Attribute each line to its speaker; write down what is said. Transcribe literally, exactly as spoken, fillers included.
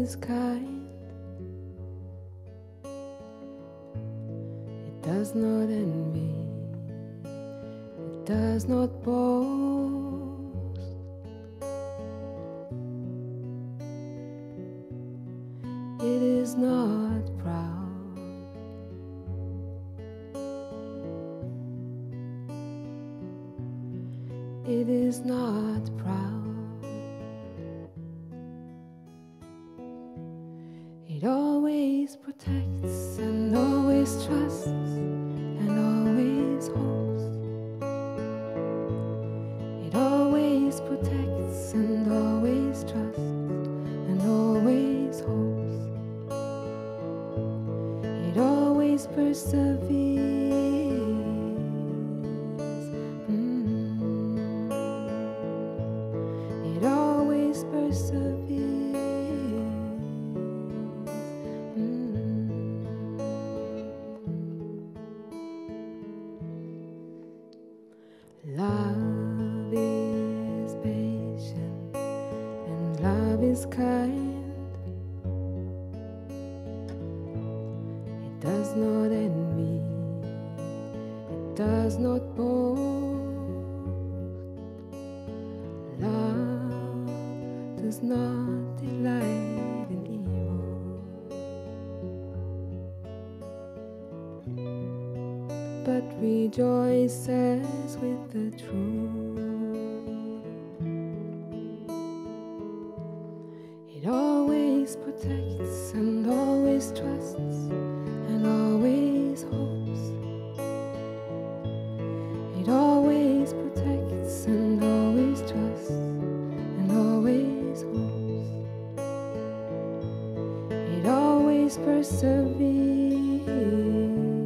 Speaker 1: is kind. It does not envy. It does not boast. It is not proud. It is not proud. It always protects and always trusts and always hopes. It always protects and always trusts and always hopes. It always perseveres. Mm. It always perseveres. Love is patient and love is kind. It does not envy, it does not boast. Love does not delight in evil, but rejoices with the truth. It always protects and always trusts and always hopes. It always protects and always trusts and always hopes. It always perseveres.